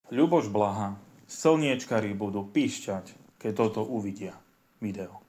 Ľuboš Blaha. Slniečkari budú píšťať, keď toto uvidia. Video.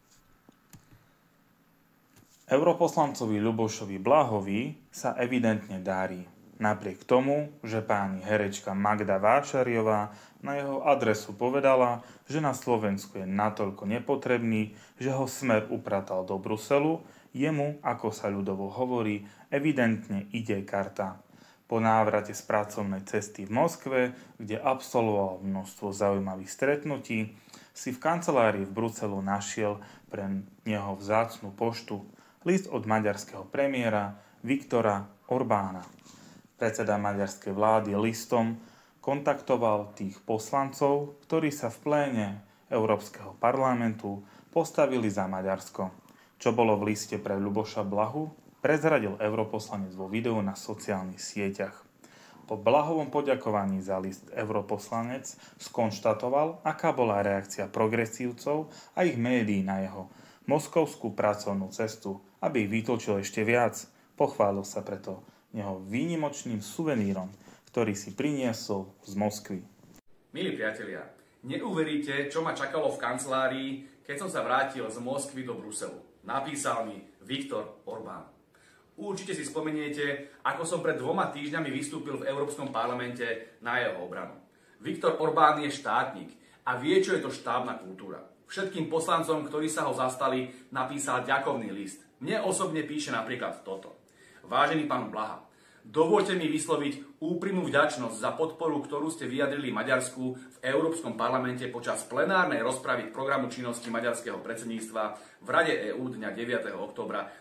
Europoslancovi Ľubošovi Blahovi sa evidentne darí. Napriek tomu, že pani herečka Magda Vášariová na jeho adresu povedala, že na Slovensku je natoľko nepotrebný, že ho Smer upratal do Bruselu, jemu, ako sa ľudovo hovorí, evidentne ide karta. Po návrate z pracovnej cesty v Moskve, kde absolvoval množstvo zaujímavých stretnutí, si v kancelárii v Bruselu našiel pre neho vzácnu poštu list od maďarského premiéra Viktora Orbána. Predseda maďarskej vlády listom kontaktoval tých poslancov, ktorí sa v pléne Európskeho parlamentu postavili za Maďarsko. Čo bolo v liste pre Ľuboša Blahu, prezradil europoslanec vo videu na sociálnych sieťach. Po Blahovom poďakovaní za list europoslanec skonštatoval, aká bola reakcia progresívcov a ich médií na jeho moskovskú pracovnú cestu, aby ich vytlčil ešte viac. Pochválil sa preto jeho výnimočným suvenírom, ktorý si priniesol z Moskvy. Milí priatelia, neuveríte, čo ma čakalo v kancelárii, keď som sa vrátil z Moskvy do Bruselu. Napísal mi Viktor Orbán. Určite si spomeniete, ako som pred 2 týždňami vystúpil v Európskom parlamente na jeho obranu. Viktor Orbán je štátnik a vie, čo je to štábna kultúra. Všetkým poslancom, ktorí sa ho zastali, napísal ďakovný list. Mne osobne píše napríklad toto. Vážený pán Blaha, dovoľte mi vysloviť úprimnú vďačnosť za podporu, ktorú ste vyjadrili Maďarsku v Európskom parlamente počas plenárnej rozpravy k programu činnosti maďarského predsedníctva v Rade EÚ dňa 9. októbra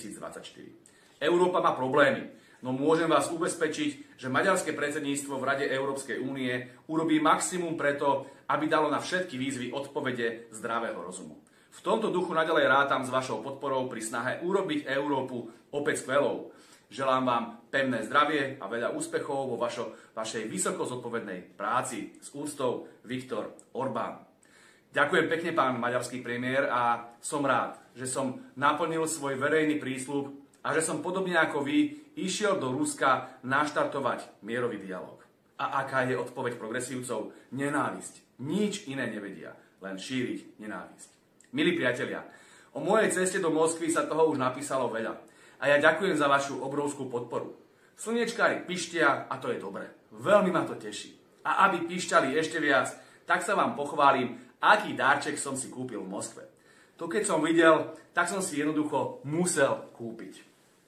2024. Európa má problémy, no môžem vás ubezpečiť, že maďarské predsedníctvo v Rade Európskej únie urobí maximum preto, aby dalo na všetky výzvy odpovede zdravého rozumu. V tomto duchu naďalej rátam s vašou podporou pri snahe urobiť Európu opäť skvelou. Želám vám pevné zdravie a veľa úspechov vo vašej vysoko zodpovednej práci. S úctou, Viktor Orbán. Ďakujem pekne, pán maďarský premiér, a som rád, že som naplnil svoj verejný prísľub a že som podobne ako vy išiel do Ruska naštartovať mierový dialog. A aká je odpoveď progresívcov? Nenávisť. Nič iné nevedia, len šíriť nenávisť. Milí priatelia, o mojej ceste do Moskvy sa toho už napísalo veľa. A ja ďakujem za vašu obrovskú podporu. Slniečkári pištia a to je dobre. Veľmi ma to teší. A aby pišťali ešte viac, tak sa vám pochválim, aký darček som si kúpil v Moskve. To keď som videl, tak som si jednoducho musel kúpiť.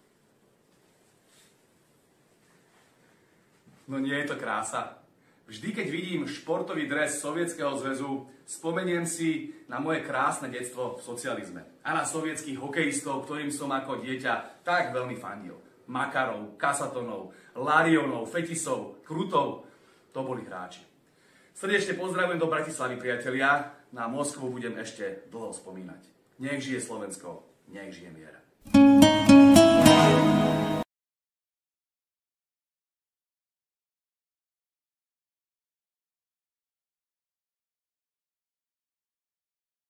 No nie je to krása. Vždy, keď vidím športový dres Sovietskeho zväzu, spomeniem si na moje krásne detstvo v socializme a na sovietských hokejistov, ktorým som ako dieťa tak veľmi fandil. Makarov, Kasatonov, Larionov, Fetisov, Krutov, to boli hráči. Srdečne pozdravujem do Bratislavy, priatelia. Na Moskvu budem ešte dlho spomínať. Nech žije Slovensko, nech žije mier.